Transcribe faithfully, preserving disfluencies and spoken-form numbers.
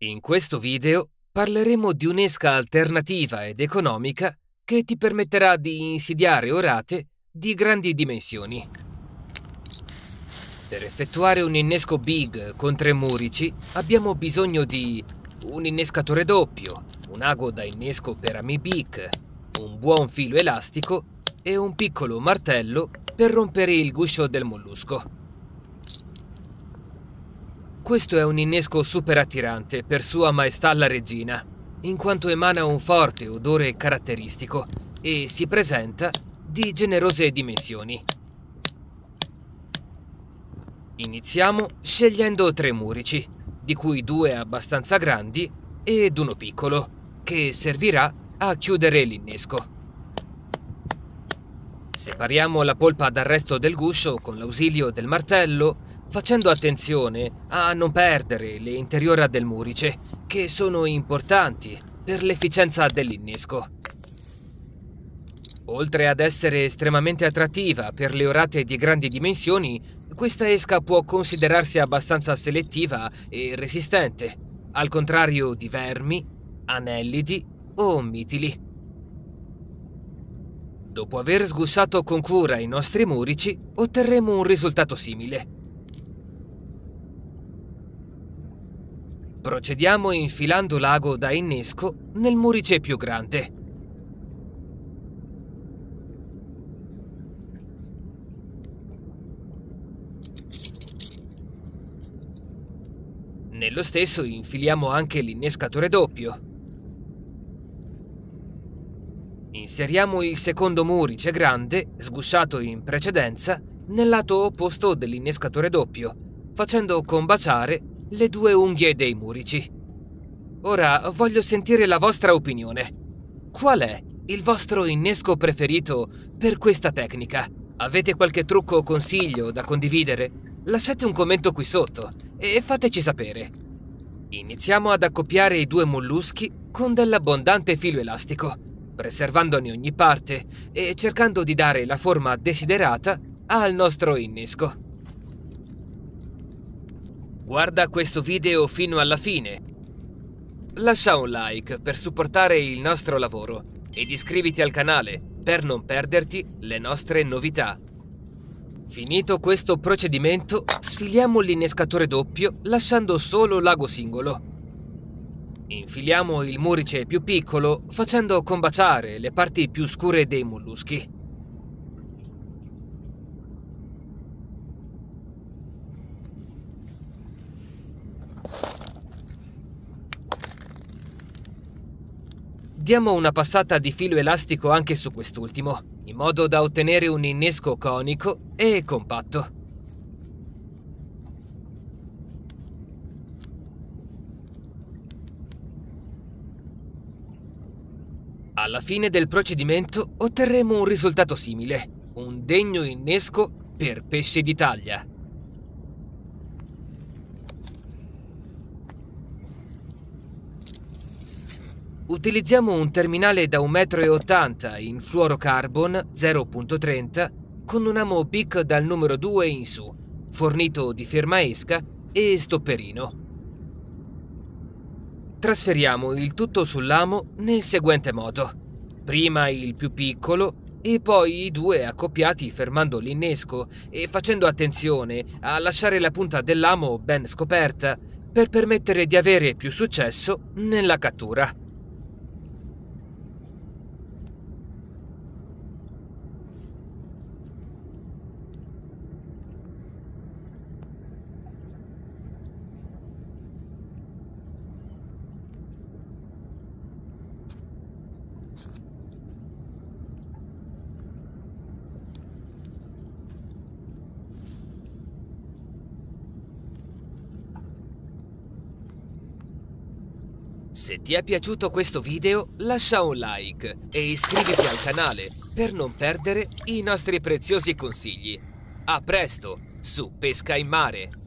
In questo video parleremo di un'esca alternativa ed economica che ti permetterà di insidiare orate di grandi dimensioni. Per effettuare un innesco big con tre murici abbiamo bisogno di un innescatore doppio, un ago da innesco per amibic, un buon filo elastico e un piccolo martello per rompere il guscio del mollusco. Questo è un innesco super attirante per Sua Maestà la Regina, in quanto emana un forte odore caratteristico e si presenta di generose dimensioni. Iniziamo scegliendo tre murici, di cui due abbastanza grandi ed uno piccolo, che servirà a chiudere l'innesco. Separiamo la polpa dal resto del guscio con l'ausilio del martello, facendo attenzione a non perdere le interiora del murice, che sono importanti per l'efficienza dell'innesco. Oltre ad essere estremamente attrattiva per le orate di grandi dimensioni, questa esca può considerarsi abbastanza selettiva e resistente, al contrario di vermi, anellidi o mitili. Dopo aver sgusciato con cura i nostri murici, otterremo un risultato simile. Procediamo infilando l'ago da innesco nel murice più grande. Nello stesso infiliamo anche l'innescatore doppio. Inseriamo il secondo murice grande, sgusciato in precedenza, nel lato opposto dell'innescatore doppio, facendo combaciare le due unghie dei murici. Ora voglio sentire la vostra opinione. Qual è il vostro innesco preferito per questa tecnica? Avete qualche trucco o consiglio da condividere? Lasciate un commento qui sotto e fateci sapere. Iniziamo ad accoppiare i due molluschi con dell'abbondante filo elastico, preservandone ogni parte e cercando di dare la forma desiderata al nostro innesco. Guarda questo video fino alla fine. Lascia un like per supportare il nostro lavoro ed iscriviti al canale per non perderti le nostre novità. Finito questo procedimento, sfiliamo l'innescatore doppio lasciando solo l'ago singolo. Infiliamo il murice più piccolo facendo combaciare le parti più scure dei molluschi. Diamo una passata di filo elastico anche su quest'ultimo, in modo da ottenere un innesco conico e compatto. Alla fine del procedimento otterremo un risultato simile, un degno innesco per pesce di taglia. Utilizziamo un terminale da un metro e ottanta in fluorocarbon zero punto trenta con un amo bic dal numero due in su, fornito di fermaesca e stopperino. Trasferiamo il tutto sull'amo nel seguente modo: prima il più piccolo e poi i due accoppiati fermando l'innesco e facendo attenzione a lasciare la punta dell'amo ben scoperta per permettere di avere più successo nella cattura. Se ti è piaciuto questo video, lascia un like e iscriviti al canale per non perdere i nostri preziosi consigli. A presto su Pesca in Mare!